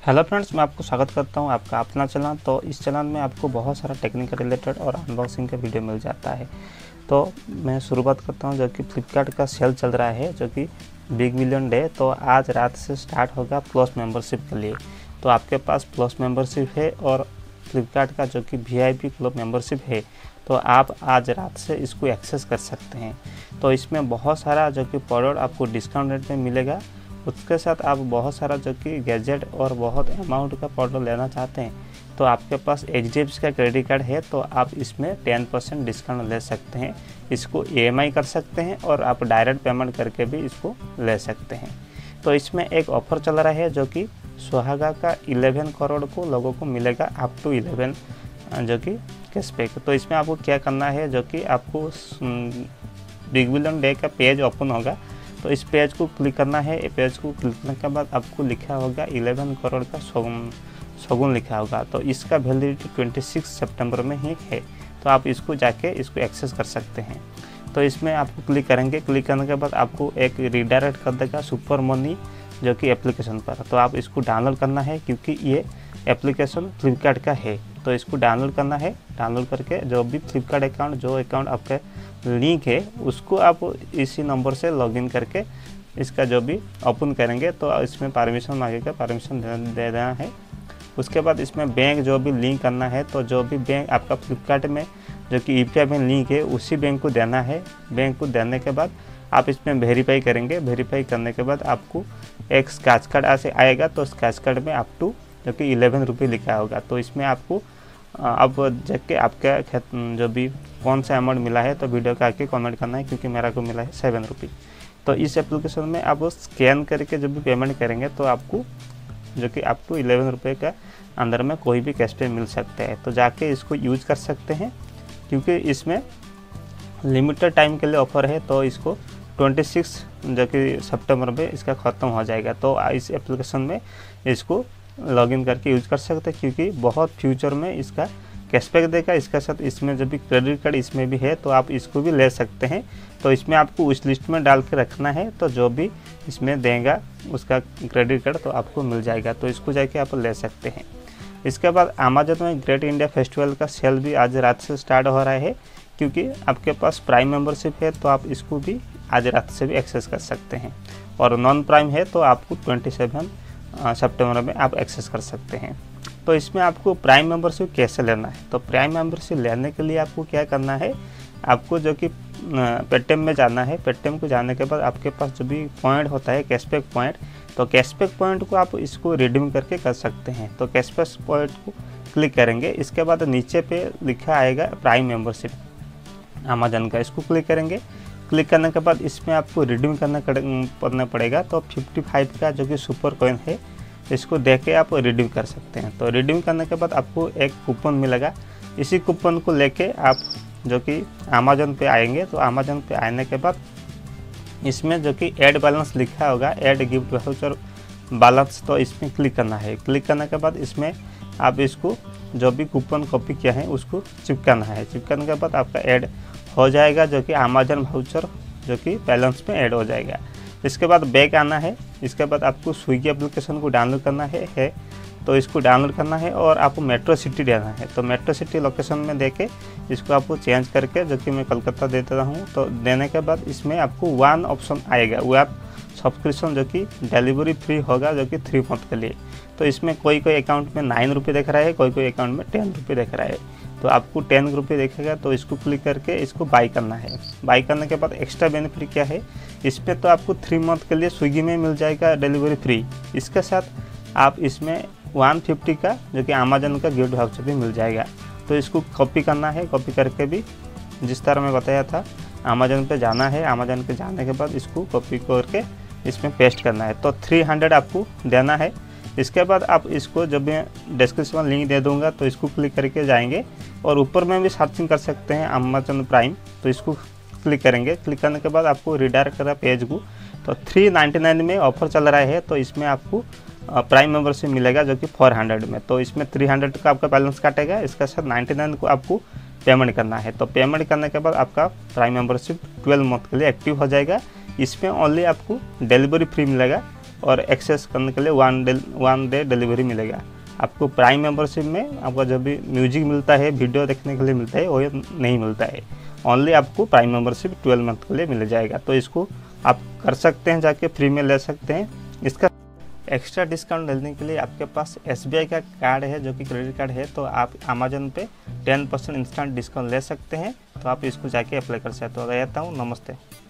Hello friends, मैं आपको स्वागत करता हूं आपका अपना चैनल। तो इस चैनल में आपको बहुत सारा टेक्निकल रिलेटेड और अनबॉक्सिंग का वीडियो मिल जाता है। तो मैं शुरुआत करता हूं जो कि फ्लिपकार्ट का सेल चल रहा है, जो कि बिग मिलियन डे। तो आज रात से स्टार्ट होगा प्लस मेंबरशिप के लिए। तो आपके पास प्लस मेंबरशिप है और फ्लिपकार्ट का जो कि VIP क्लब मेंबरशिप है, तो आप आज रात से इसको एक्सेस कर सकते हैं। तो इसमें बहुत सारा जो कि प्रोडक्ट आपको डिस्काउंट रेट में मिलेगा। उसके साथ आप बहुत सारा जो कि गैजेट और बहुत अमाउंट का प्रोडक्ट लेना चाहते हैं, तो आपके पास HDFC का क्रेडिट कार्ड है, तो आप इसमें 10% डिस्काउंट ले सकते हैं। इसको EMI कर सकते हैं और आप डायरेक्ट पेमेंट करके भी इसको ले सकते हैं। तो इसमें एक ऑफ़र चल रहा है जो कि सुहागा का 11 करोड़ को लोगों को मिलेगा अप टू 11 जो कि कैशबैक। तो इसमें आपको क्या करना है, जो कि आपको बिग बिलियन डे का पेज ओपन होगा, तो इस पेज को क्लिक करना है। पेज को क्लिक करने के बाद आपको लिखा होगा 11 करोड़ का शगुन लिखा होगा। तो इसका वैलिडिटी 26 सितंबर में ही है, तो आप इसको जाके इसको एक्सेस कर सकते हैं। तो इसमें आपको क्लिक करेंगे। क्लिक करने के बाद आपको एक रीडायरेक्ट कर देगा सुपर मनी जो कि एप्लीकेशन पर। तो आप इसको डाउनलोड करना है, क्योंकि ये एप्लीकेशन फ्लिपकार्ट का है। तो इसको डाउनलोड करना है। डाउनलोड करके जो भी फ्लिपकार्ट अकाउंट, जो अकाउंट आपका लिंक है, उसको आप इसी नंबर से लॉगिन करके इसका जो भी ओपन करेंगे, तो इसमें परमिशन मांगेगा, परमिशन दे देना है। उसके बाद इसमें बैंक जो भी लिंक करना है, तो जो भी बैंक आपका फ्लिपकार्ट में जो कि UPI में लिंक है, उसी बैंक को देना है। बैंक को देने के बाद आप इसमें वेरीफाई करेंगे। वेरीफाई करने के बाद आपको एक स्क्रैच कार्ड ऐसे आएगा। तो स्क्रैच कार्ड में अप टू जो कि 11 रुपये लिखा होगा। तो इसमें आपको अब जाके आपका जो भी कौन सा अमाउंट मिला है, तो वीडियो का आके कमेंट करना है, क्योंकि मेरा को मिला है 7 रुपये। तो इस एप्लीकेशन में आप स्कैन करके जब भी पेमेंट करेंगे, तो आपको जो कि अप टू 11 रुपये का अंदर में कोई भी कैशबैक मिल सकता है। तो जाके इसको यूज कर सकते हैं, क्योंकि इसमें लिमिटेड टाइम के लिए ऑफ़र है। तो इसको 26 जो कि सितंबर में इसका ख़त्म हो जाएगा। तो इस एप्लीकेशन में इसको लॉगिन करके यूज कर सकते हैं, क्योंकि बहुत फ्यूचर में इसका कैशबैक देगा। इसके साथ इसमें जब भी क्रेडिट कार्ड इसमें भी है, तो आप इसको भी ले सकते हैं। तो इसमें आपको उस लिस्ट में डाल के रखना है, तो जो भी इसमें देगा उसका क्रेडिट कार्ड तो आपको मिल जाएगा। तो इसको जाके आप ले सकते हैं। इसके बाद अमेजन में ग्रेट इंडिया फेस्टिवल का सेल भी आज रात से स्टार्ट हो रहा है, क्योंकि आपके पास प्राइम मेंबरशिप है, तो आप इसको भी आज रात से भी एक्सेस कर सकते हैं। और नॉन प्राइम है, तो आपको 27 सितंबर में आप एक्सेस कर सकते हैं। तो इसमें आपको प्राइम मेंबरशिप कैसे लेना है, तो प्राइम मेंबरशिप लेने के लिए आपको क्या करना है, आपको जो कि पेटीएम में जाना है। पेटीएम को जाने के बाद आपके पास जो भी पॉइंट होता है कैशबैक पॉइंट, तो कैशबैक पॉइंट को आप इसको रिडीम करके कर सकते हैं। तो कैशबैक पॉइंट को क्लिक करेंगे। इसके बाद नीचे पे लिखा आएगा प्राइम मेंबरशिप अमेजन का, इसको क्लिक करेंगे। क्लिक करने के बाद इसमें आपको रिडीम करना पड़ेगा। तो 55 का जो कि सुपर कॉइन है, इसको देख के आप रिडीम कर सकते हैं। तो रिडीम करने के बाद आपको एक कूपन मिलेगा। इसी कूपन को लेके आप जो कि अमेजन पे आएंगे। तो अमेजन पे आने के बाद इसमें जो कि ऐड बैलेंस लिखा होगा, ऐड गिफ्ट वाउचर बैलेंस, तो इसमें क्लिक करना है। क्लिक करने के बाद इसमें आप इसको जो भी कूपन कॉपी किया है उसको चिपकाना है। चिपकाने के बाद आपका ऐड हो जाएगा, जो कि अमेजन वाउचर जो कि बैलेंस में ऐड हो जाएगा। इसके बाद बैक आना है। इसके बाद आपको स्विगी एप्लीकेशन को डाउनलोड करना है। तो इसको डाउनलोड करना है और आपको मेट्रो सिटी देना है। तो मेट्रो सिटी लोकेशन में देके इसको आपको चेंज करके, जो कि मैं कलकत्ता दे देता हूँ, तो देने के बाद इसमें आपको 1 ऑप्शन आएगा, वेब सब्सक्रिप्शन जो कि डिलीवरी फ्री होगा, जो कि 3 मंथ के लिए। तो इसमें कोई अकाउंट में 9 रुपये दिख रहा है, कोई अकाउंट में 10 रुपये दिख रहा है। तो आपको 10 रुपये देखेगा, तो इसको क्लिक करके इसको बाई करना है। बाई करने के बाद एक्स्ट्रा बेनिफिट क्या है, इस पर तो आपको 3 मंथ के लिए स्विगी में मिल जाएगा डिलीवरी फ्री। इसके साथ आप इसमें 150 का जो कि अमेजन का गिफ्ट वाउचर भी मिल जाएगा। तो इसको कॉपी करना है। कॉपी करके भी जिस तरह मैं बताया था, अमेजन पे जाना है। अमेजन पे जाने के बाद इसको कॉपी करके इसमें पेस्ट करना है। तो 300 आपको देना है। इसके बाद आप इसको जब मैं डिस्क्रिप्शन में लिंक दे दूंगा, तो इसको क्लिक करके जाएंगे और ऊपर में भी सर्चिंग कर सकते हैं अमेजन प्राइम। तो इसको क्लिक करेंगे। क्लिक करने के बाद आपको रिडायरेक्ट करा पेज को। तो 399 में ऑफर चल रहा है, तो इसमें आपको प्राइम मेंबरशिप मिलेगा, जो कि 400 में। तो इसमें 300 का आपका बैलेंस काटेगा। इसके साथ 99 को आपको पेमेंट करना है। तो पेमेंट करने के बाद आपका प्राइम मेंबरशिप 12 मंथ के लिए एक्टिव हो जाएगा। इसमें ओनली आपको डिलीवरी फ्री मिलेगा, और एक्सेस करने के लिए 1 डे डिलीवरी मिलेगा। आपको प्राइम मेंबरशिप में आपका जब भी म्यूजिक मिलता है, वीडियो देखने के लिए मिलता है, वो नहीं मिलता है। ओनली आपको प्राइम मेंबरशिप 12 मंथ के लिए मिल जाएगा। तो इसको आप कर सकते हैं, जाके फ्री में ले सकते हैं। इसका एक्स्ट्रा डिस्काउंट लेने के लिए आपके पास SBI का कार्ड है, जो कि क्रेडिट कार्ड है, तो आप अमेजन पे 10% इंस्टेंट डिस्काउंट ले सकते हैं। तो आप इसको जाके अप्लाई कर सकते हो। रहता हूँ, नमस्ते।